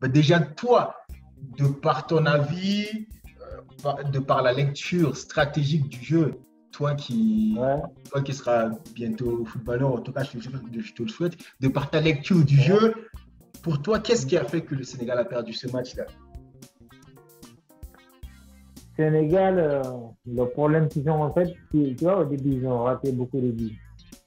Mais déjà, toi, de par ton avis, de par la lecture stratégique du jeu, toi qui, Ouais, toi qui seras bientôt footballeur, en tout cas, je te le souhaite, de par ta lecture du ouais. jeu, pour toi, qu'est-ce qui a fait que le Sénégal a perdu ce match-là? Sénégal, le problème qu'ils ont en fait, tu vois, au début, ils ont raté beaucoup de buts.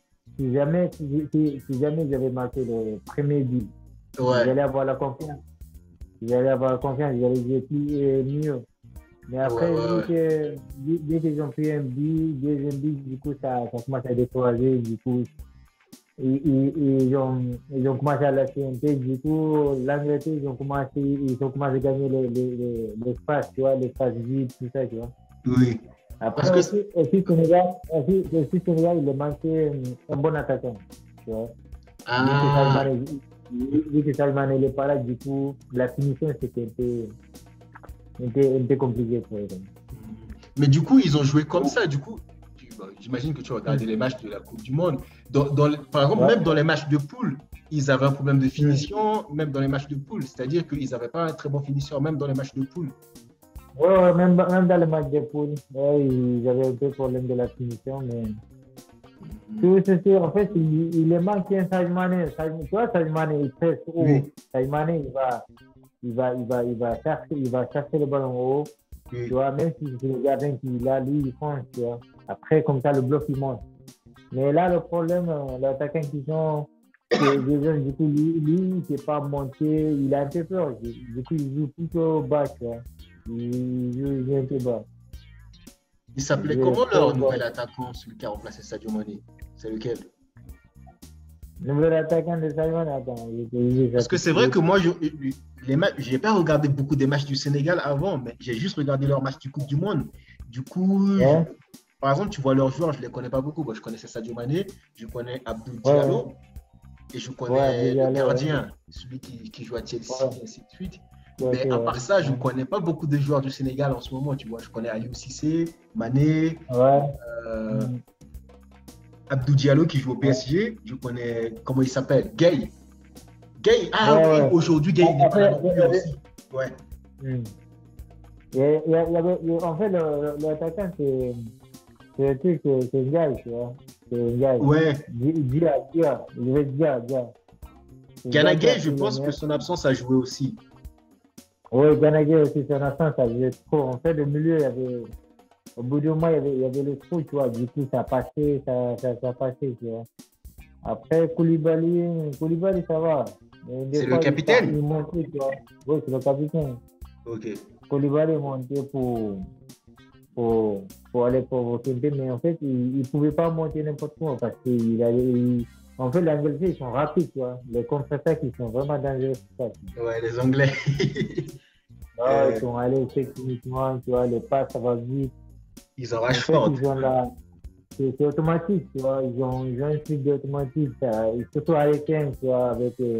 Si jamais ils avaient marqué le premier but, ils Ouais, allaient avoir la confiance. Ils allaient avoir la confiance, ils allaient jouer plus mieux. Mais ouais, après, ouais, ouais. dès qu'ils ont pris un but, deuxième but, du coup, ça commence à décourager. Du coup, ils ont commencé à lâcher un peu. Du coup, l'Angleterre, ils ont commencé à gagner l'espace, tu vois, l'espace vide, tout ça, tu vois. Oui. Après, Parce que, Sénégal, il a manqué un bon attaquant, tu vois. Vu que ah, Salman, vu que Salman n'est pas là, du coup, la finition, c'était un peu compliqué pour eux. mais du coup, ils ont joué comme ça. Du coup, bah, j'imagine que tu as regardé Hmm. les matchs de la Coupe du Monde. Par exemple, même dans Ouais. les matchs de poule, ils avaient un problème de Hmm. finition, même dans les matchs de poule. C'est-à-dire qu'ils n'avaient pas un très bon finisseur, même dans les matchs de poule. Ouais, ouais, même dans le match de poule, ouais, ils avaient un peu de problème de la finition, mais tout ceci, en fait, il est manqué un Sadio Mané. Tu vois, Sadio Mané, il presse haut. Oui, Sadio Mané, il va chercher le ballon haut. Tu oui. vois, même si c'est le gardien qui l'a, lui, il fonce, tu vois. Après, comme ça, le bloc, il monte. Mais là, le problème, l'attaquant qu'ils ont, c'est déjà, du coup, lui, il ne s'est pas monté, il a un peu peur. Du coup, il joue plutôt bas, tu vois. Il joue un peu bas. Il Il s'appelait joue comment trop leur bas. nouvel attaquant, celui qui a remplacé Sadio Mané? C'est lequel? Le nouvel attaquant de Simon, attends, je vais ça Parce que tout de c'est vrai suite. que moi, je n'ai pas regardé beaucoup des matchs du Sénégal avant, mais j'ai juste regardé leurs matchs du Coupe du Monde. Du coup, Ouais, par exemple, tu vois leurs joueurs, je ne les connais pas beaucoup. Moi, je connaissais Sadio Mané, je connais Abdou ouais, ouais, Diallo et je ouais, connais le Abidjan, ouais, gardien, celui qui joue à Chelsea, ouais, et ainsi de suite. ok, Mais à part ouais, ça, je ne ouais, connais pas beaucoup de joueurs du Sénégal en ce moment. Tu vois, je connais Aliou Cissé, Mané, ouais, euh, mm, Abdou Diallo qui joue au ouais, PSG. Je connais, comment il s'appelle? Gay. Gay, ouais, ah oui, ouais. aujourd'hui, Gay, il n'est pas là Après, non plus aussi. Ouais. mm, en fait, l'attaquant, c'est un truc, c'est Ndiaye, tu vois. C'est Ndiaye. Ouais. Je vais dire, Dia. C'est Gana Ndiaye qui a Gay, je pris le pense que meilleur. son absence a joué aussi. Oui, Ganagé aussi, son absence, ça faisait trop. En fait, le milieu, au bout du moment, il y avait le trou, tu vois. Du coup, ça passait, ça passait, tu vois. Après, Koulibaly, ça va. Mais des C'est le fois, il capitaine. montait, tu vois. Oui, c'est le capitaine. Ok. Koulibaly montait pour, pour aller provoquer un peu, mais en fait, il ne pouvait pas monter n'importe quoi parce en fait, l'Angleterre, ils sont rapides, tu vois. Les contre-attaques, ils sont vraiment dangereux. Ouais, les Anglais. Là, ils sont allés techniquement, tu vois, les passes, ça va vite. Ils En enragent fait, fort. ils ont c'est automatique, tu vois. Ils ont un truc d'automatique, surtout avec Kane, tu vois,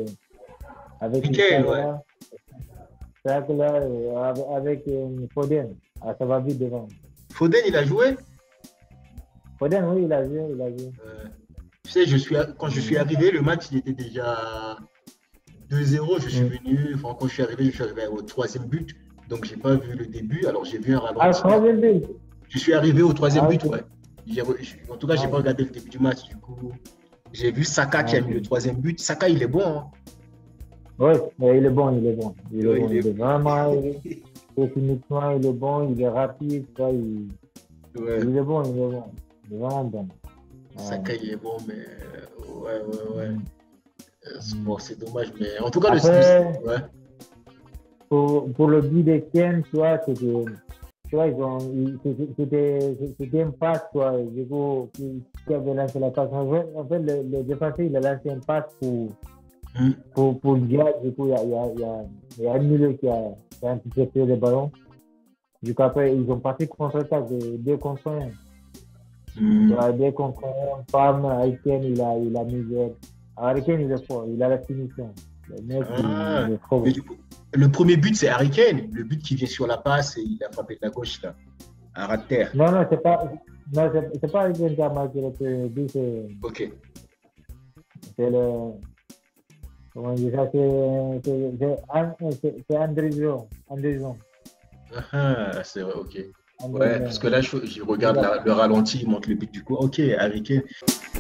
avec le Nickel, sac ouais. là. Sac là, avec Foden. Ah, ça va vite devant. Foden, il a joué. Foden, oui, il a vu, il a vu. Euh, Tu sais, quand je suis Mm. arrivé, le match, il était déjà 2-0. Mm. Enfin, quand je suis arrivé au troisième but. Donc, j'ai pas vu le début. Alors, j'ai vu un Ah, ralenti. troisième but. Je suis arrivé au troisième Ah, but, ok. ouais. En tout cas, j'ai Ah, pas ok. regardé le début du match. Du coup, j'ai vu Saka Ah, qui a mis le ok. troisième but. Saka, il est bon, hein. Oui, il est bon, il est bon. Il est Ouais, bon, il est vraiment, techniquement, il est bon, il est rapide, tu vois, ouais. il est bon, il est bon. Il est vraiment bon. Ouais. Saka, il est bon, mais ouais, ouais, ouais. Mm. Mm. Bon, c'est dommage, mais en tout cas, Après, ouais. pour le but de Ken, tu vois, tu vois, c'était un passe, tu vois, du coup, qui avait lancé la passe. En fait, le défenseur, il a lancé un passe Hmm. pour le gars, du coup, il y a un milieu qui a anticipé le ballon. Du coup, après, ils ont parti contre-attaque de 2 contre 1. Tu Hmm. vois, 2 contre 1, Pam, Aiken, il a mis le. Aiken, il est fort, il a la finition. Le mec, il Ah, est trop mais bon. du coup, le premier but, c'est Harry Kane. Le but qui vient sur la passe et il a frappé de la gauche, là. Un ras de terre. Non, non, c'est pas Aiken qui a marqué le premier but, Ok. c'est le. Comment dire ça? C'est Andrézon. Andrézon. Ah, c'est vrai, ok. Ouais, Andrézon. parce que là, je regarde le ralenti, il montre le but du coup. Ok, Harry Kane.